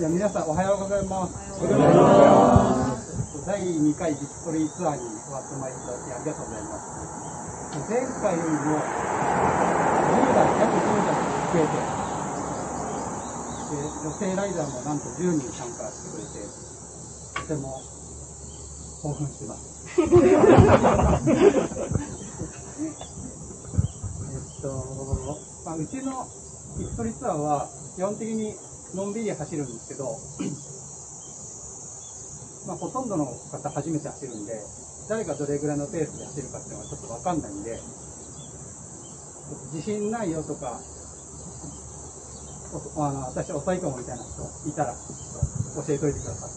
じゃあ皆さんおはようございます。第2回ビクトリーツアーにお集まりいただきありがとうございます。前回よりも10台、約10台増えて、女性ライダーもなんと10人参加してくれて、とても興奮してます。うちのビクトリーツアーは基本的にのんびり走るんですけど、ほとんどの方初めて走るんで、誰がどれぐらいのペースで走るかっていうのはちょっと分かんないんで、自信ないよとか、私遅いかもみたいな人いたら、ちょっと教えておいてください。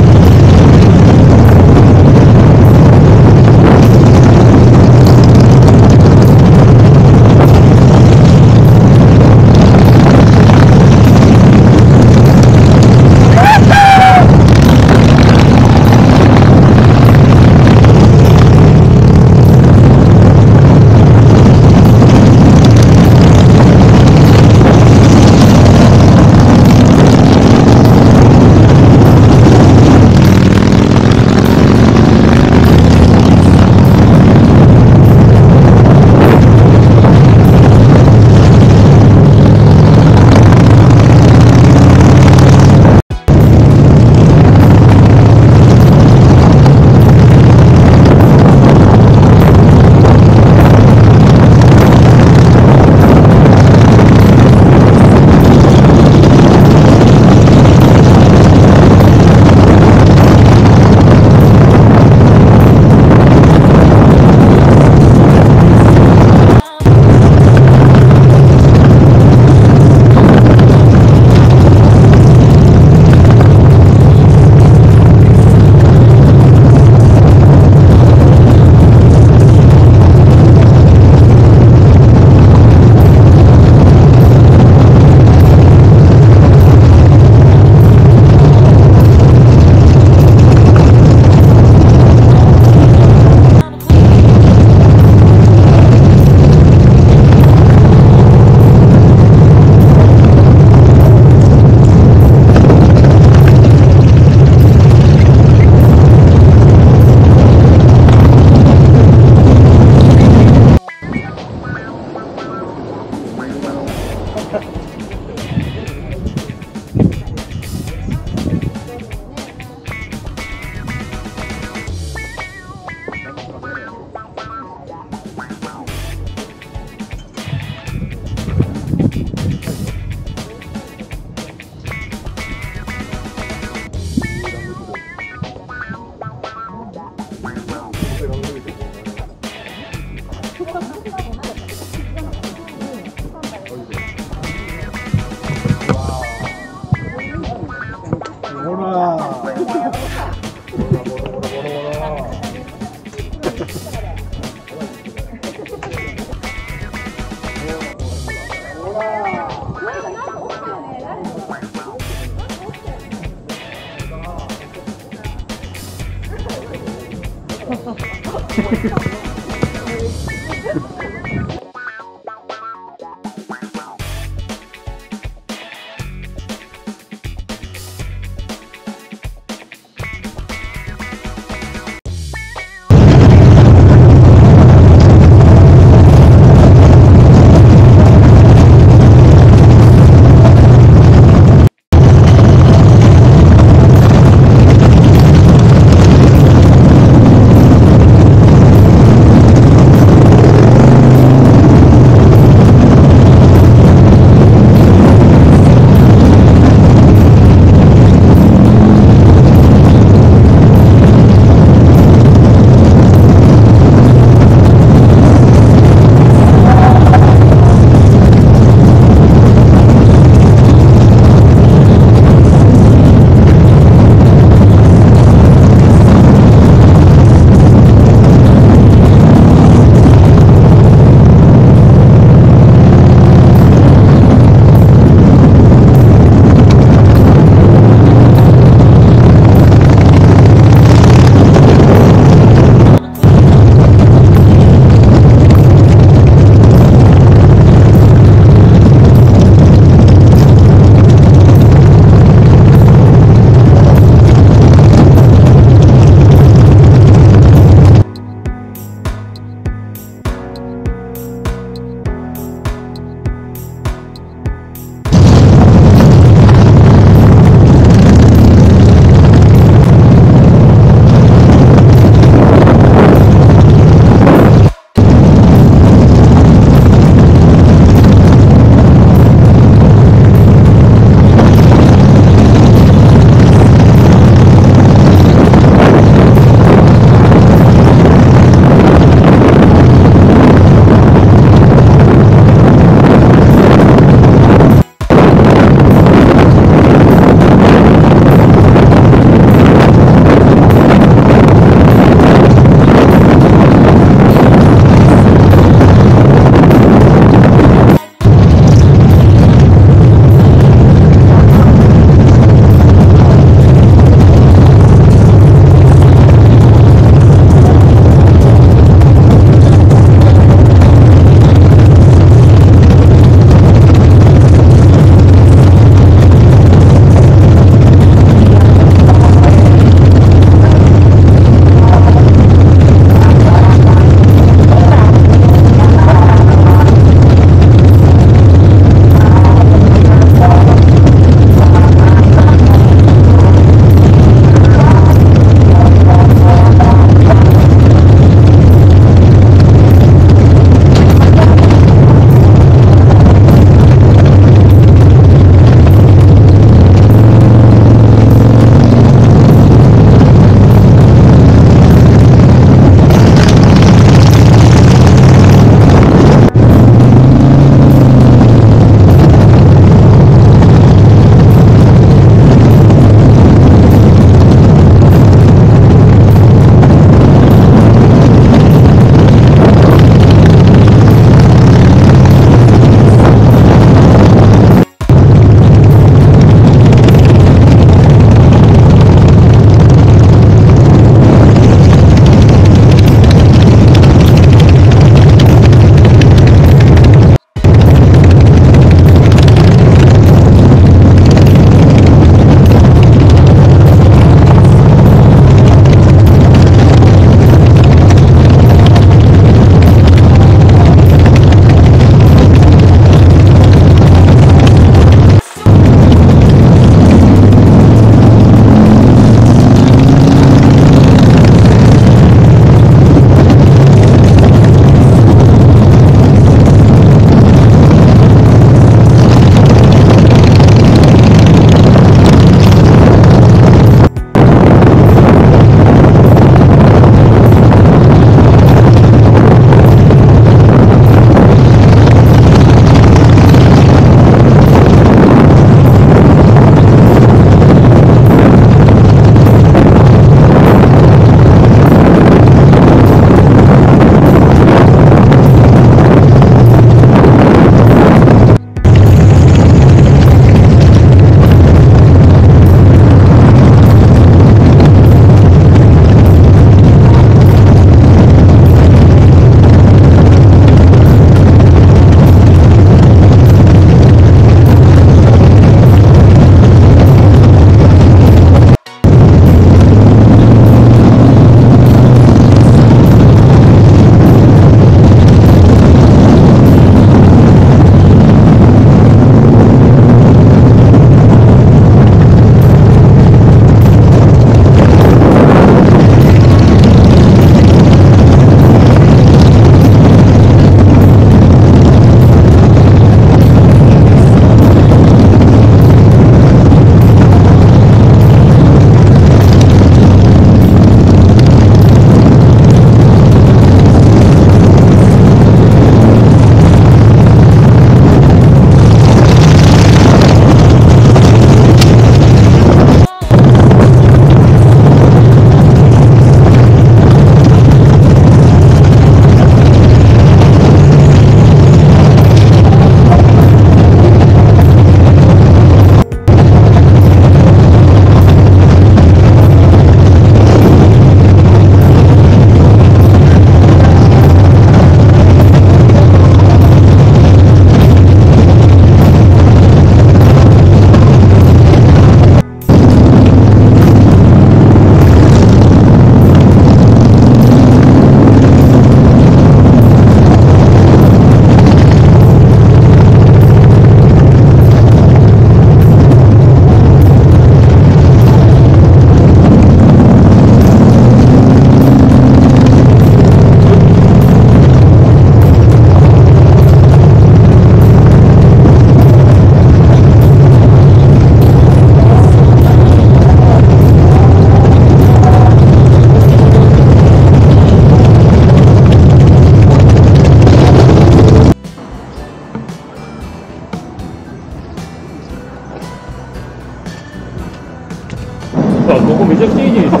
ちゃくちゃいい匂いですよ。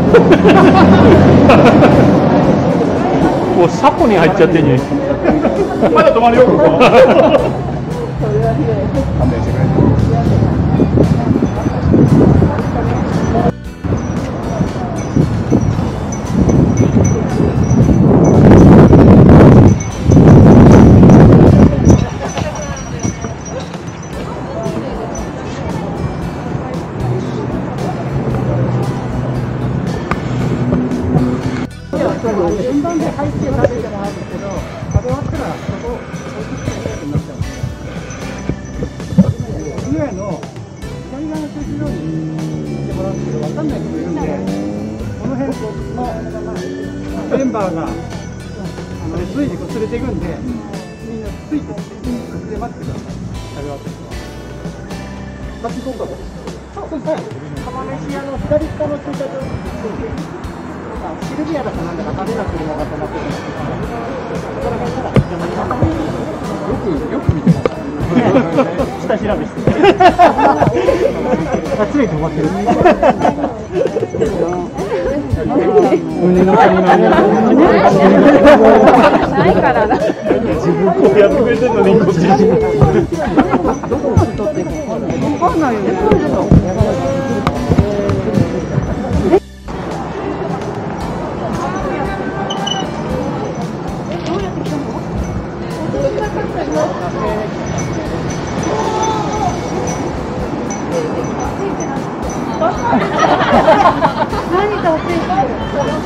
もう車庫に入っちゃってる匂い。まだ止まるよ、ここ。勘弁してくれ。 順番で入って食べてもらうんですけど、食べ終わったらそこを置いてきて早くなっちゃうんですよ。以外の左側の駐車場に行ってもらうんですけど、分かんない人もいるんで、この辺のメンバーが随時こう連れていくんで、みんなついてきて、それで待ってください。食べ終わった人は。先行こうかと。そうですね。釜飯屋の左側の駐車場にシルビアだかなんだか派手な車が止まってるんですけど、そこら辺からよく見てます。下調べして。あっちに止まってる。胸の谷のないからな。自分こうやってくれてるのにこっち。どこまで撮っていくの？分かんないよね。何かついてる。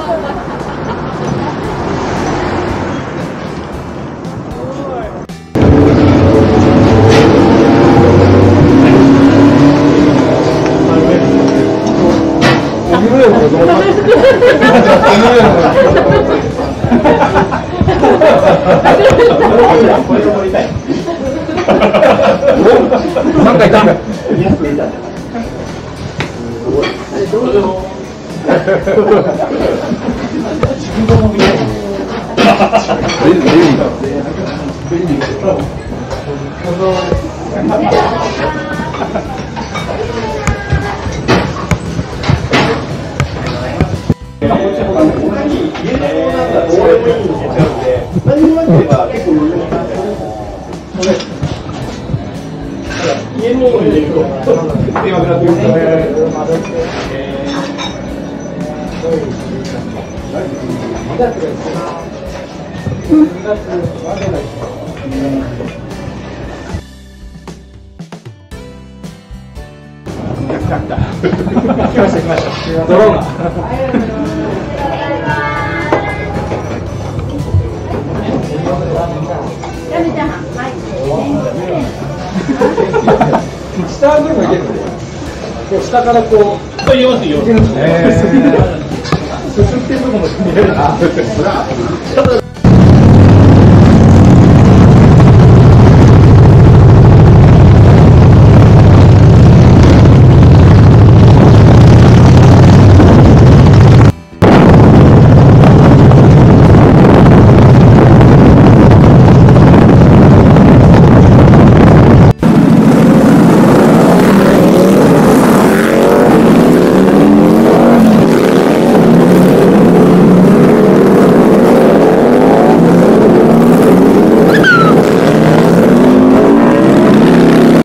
なんかいた。家のもの入れると電話が鳴ってくる。来ました。ドローンが。下でもいける。下からこう。と言いますよ。すすってるところも見える。